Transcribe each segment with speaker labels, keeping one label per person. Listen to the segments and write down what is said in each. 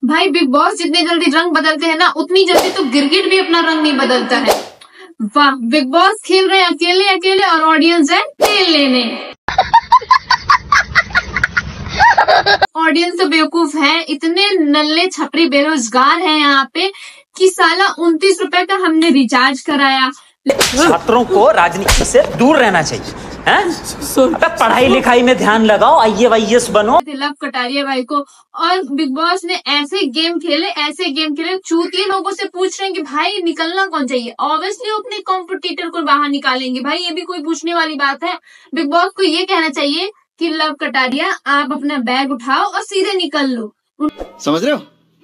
Speaker 1: भाई big boss जितने जल्दी रंग बदलते हैं ना, उतनी जल्दी तो गिरगिट भी अपना रंग नहीं बदलता है। वाह, बिग बॉस खेल रहे हैं अकेले अकेले और ऑडियंस है तेल लेने। ऑडियंस तो बेवकूफ है, इतने नल्ले छपरी बेरोजगार हैं यहाँ पे कि साला 29 रुपए का हमने रिचार्ज कराया।
Speaker 2: छात्रों को राजनीति से दूर रहना चाहिए हैं? अबे पढ़ाई लिखाई में ध्यान लगाओ, IAS बनो।
Speaker 1: लव कटारिया भाई को, और बिग बॉस ने ऐसे गेम खेले, चूतिए लोगों से पूछ रहे हैं कि भाई निकलना कौन चाहिए। ऑब्वियसली अपने कॉम्पिटिटर को बाहर निकालेंगे भाई, ये भी कोई पूछने वाली बात है। बिग बॉस को ये कहना चाहिए कि लव कटारिया आप अपना बैग उठाओ और सीधे निकल लो।
Speaker 3: समझ रहे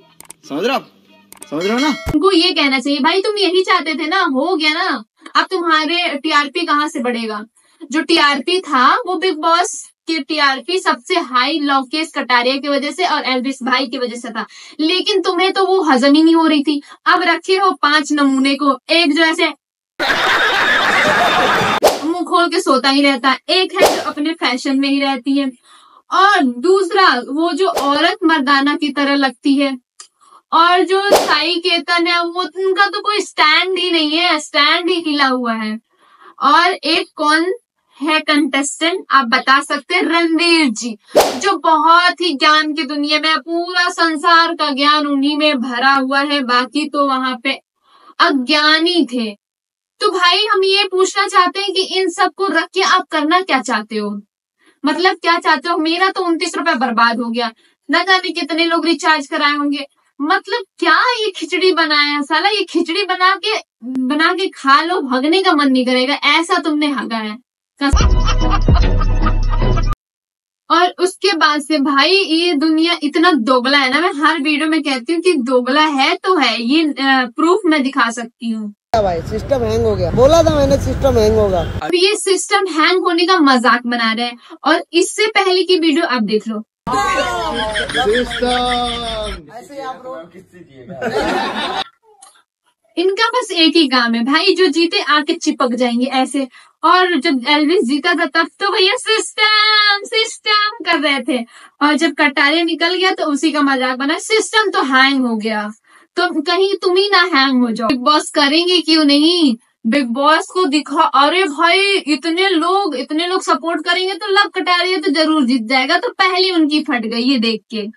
Speaker 3: हो ना?
Speaker 1: उनको ये कहना चाहिए भाई तुम यही चाहते थे ना, हो गया ना, अब तुम्हारे TRP कहाँ से बढ़ेगा। जो TRP था वो बिग बॉस की TRP सबसे हाई लोकेश कटारिया की वजह से और एल्विस भाई की वजह से था, लेकिन तुम्हें तो वो हजम ही नहीं हो रही थी। अब रखे हो 5 नमूने को, एक जो ऐसे मुंह खोल के सोता ही रहता है, एक है जो अपने फैशन में ही रहती है, और दूसरा वो जो औरत मर्दाना की तरह लगती है, और जो साई केतन है वो उनका तो कोई स्टैंड ही नहीं है, स्टैंड ही हिला हुआ है। और एक कौन है कंटेस्टेंट आप बता सकते हैं? रणवीर जी, जो बहुत ही ज्ञान की दुनिया में, पूरा संसार का ज्ञान उन्हीं में भरा हुआ है, बाकी तो वहां पे अज्ञानी थे। तो भाई हम ये पूछना चाहते हैं कि इन सबको रख के आप करना क्या चाहते हो, मतलब क्या चाहते हो? मेरा तो 29 रुपए बर्बाद हो गया, न जाने कितने लोग रिचार्ज कराए होंगे। मतलब क्या ये खिचड़ी बनाया है साला, ये खिचड़ी बना के खा लो, भगने का मन नहीं करेगा, ऐसा तुमने हगा है। और उसके बाद से भाई ये दुनिया इतना दोगला है ना, मैं हर वीडियो में कहती हूँ कि दोगला है तो है, ये प्रूफ मैं दिखा सकती हूँ।
Speaker 4: भाई सिस्टम हैंग हो गया, बोला था मैंने सिस्टम हैंग होगा।
Speaker 1: अब ये सिस्टम हैंग होने का मजाक बना रहे हैं, और इससे पहले की वीडियो आप देख लो।
Speaker 4: ऐसे आप
Speaker 1: इनका बस एक ही काम है भाई, जो जीते आके चिपक जाएंगे ऐसे। और जब एल्विस जीता था तब तो भैया सिस्टम कर रहे थे, और जब कटारिया निकल गया तो उसी का मजाक बना, सिस्टम तो हैंग हो गया, तो कहीं तुम ही ना हैंग हो जाओ। बिग बॉस करेंगे क्यों नहीं, बिग बॉस को दिखा, अरे भाई इतने लोग सपोर्ट करेंगे तो लव कटारिया तो जरूर जीत जाएगा। तो पहली उनकी फट गई ये देख के।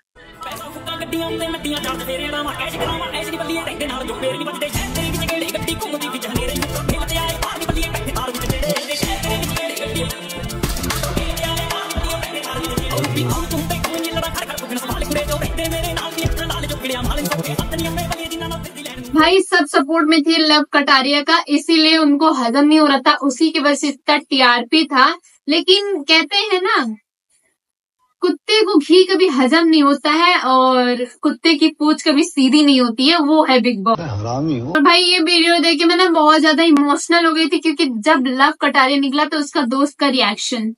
Speaker 1: भाई सब सपोर्ट में थे लव कटारिया का, इसीलिए उनको हजम नहीं हो रहा था, उसी की वजह से इसका TRP था। लेकिन कहते हैं ना, कुत्ते को घी कभी हजम नहीं होता है और कुत्ते की पूंछ कभी सीधी नहीं होती है, वो है बिग बॉस। और भाई ये वीडियो देख के मैं ना बहुत ज्यादा इमोशनल हो गई थी, क्योंकि जब लव कटारिया निकला तो उसका दोस्त का रिएक्शन,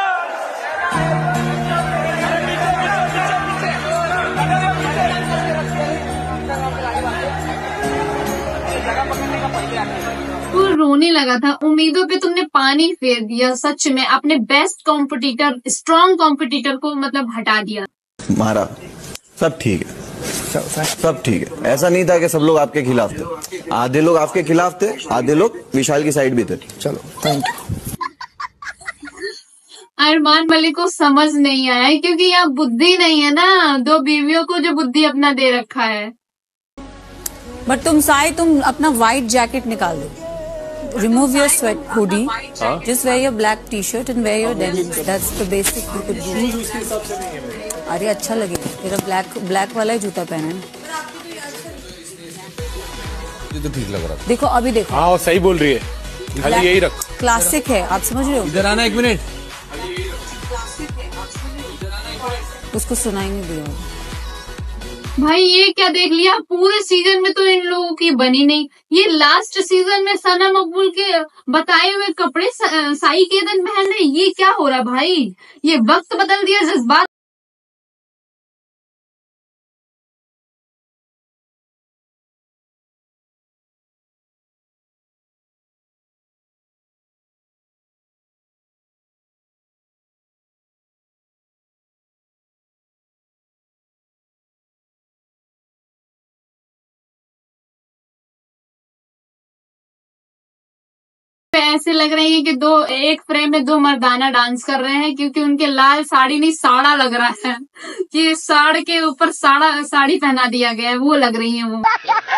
Speaker 1: वो रोने लगा था। उम्मीदों पे तुमने पानी फेर दिया, सच में अपने बेस्ट कॉम्पिटिटर, स्ट्रॉन्ग कॉम्पिटिटर को मतलब हटा दिया।
Speaker 5: मारा सब ठीक है, सब ठीक है। ऐसा नहीं था कि सब लोग आपके खिलाफ थे, आधे लोग आपके खिलाफ थे, आधे लोग विशाल की साइड भी थे। चलो थैंक यू।
Speaker 1: अरमान मलिक को समझ नहीं आया है, क्योंकि यहाँ बुद्धि नहीं है ना, 2 बीवियों को जो बुद्धि अपना दे रखा है।
Speaker 6: बट तुम अपना व्हाइट जैकेट निकाल दो, remove your sweat hoodie, just wear your black t-shirt and wear your denim. That's the basic you could do. अरे अच्छा लगेगा, तेरा ब्लैक वाला ही जूता पहना है ना,
Speaker 7: ये तो ठीक लग रहा है।
Speaker 6: देखो अभी देखो,
Speaker 7: हाँ सही बोल रही है, खाली यही रख,
Speaker 6: क्लासिक है, आप समझ रहे हो?
Speaker 7: इधर आना 1 मिनट,
Speaker 6: उसको सुनाई नहीं दिया।
Speaker 1: भाई ये क्या देख लिया, पूरे सीजन में तो इन लोगों की बनी नहीं, ये लास्ट सीजन में सना मकबूल के बताए हुए कपड़े साई केतन पहन रहे, ये क्या हो रहा भाई, ये वक्त बदल दिया, जज्बात ऐसे लग रही है कि एक फ्रेम में 2 मर्दाना डांस कर रहे हैं, क्योंकि उनके लाल साड़ी नहीं साड़ा लग रहा है कि साड़ के ऊपर साड़ी पहना दिया गया है, वो लग रही है वो।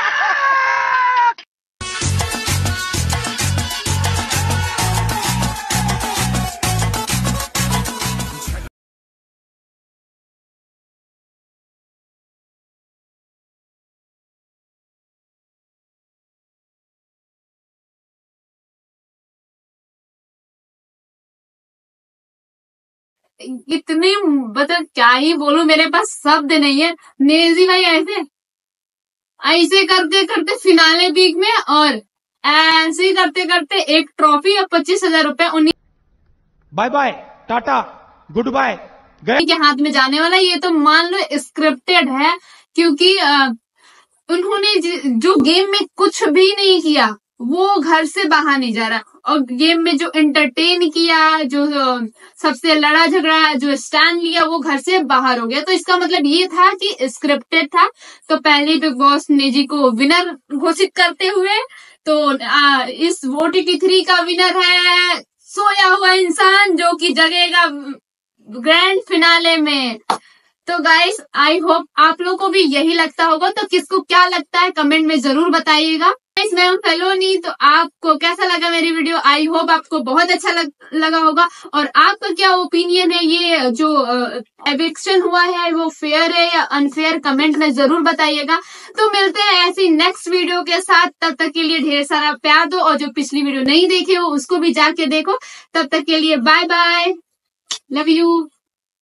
Speaker 1: इतनी मतलब क्या ही बोलूं, मेरे पास शब्द नहीं है। नेजी भाई ऐसे करते करते फिनाले वीक में और ऐसे ही करते करते एक ट्रॉफी और 25,000 रुपए उन्हीं
Speaker 3: bye bye tata goodbye
Speaker 1: के हाथ में जाने वाला। ये तो मान लो स्क्रिप्टेड है, क्योंकि उन्होंने जो गेम में कुछ भी नहीं किया वो घर से बाहर नहीं जा रहा, और गेम में जो एंटरटेन किया, जो सबसे लड़ा झगड़ा, जो स्टैंड लिया, वो घर से बाहर हो गया। तो इसका मतलब ये था कि स्क्रिप्टेड था। तो पहले बिग बॉस नेजी को विनर घोषित करते हुए, तो इस OTT 3 का विनर है सोया हुआ इंसान, जो कि जगेगा ग्रैंड फिनाले में। तो गाइस, आई होप आप लोगों को भी यही लगता होगा। तो किसको क्या लगता है कमेंट में जरूर बताइएगा। गाइस, मैं हूं फेलोनी। तो आपको कैसा लगा मेरी वीडियो? आई होप आपको बहुत अच्छा लगा होगा। और आपका क्या ओपिनियन है, ये जो एविक्शन हुआ है वो फेयर है या अनफेयर, कमेंट में जरूर बताइएगा। तो मिलते हैं ऐसी नेक्स्ट वीडियो के साथ। तब तक के लिए ढेर सारा प्यार दो, और जो पिछली वीडियो नहीं देखे हो उसको भी जाके देखो। तब तक के लिए बाय बाय, लव यू।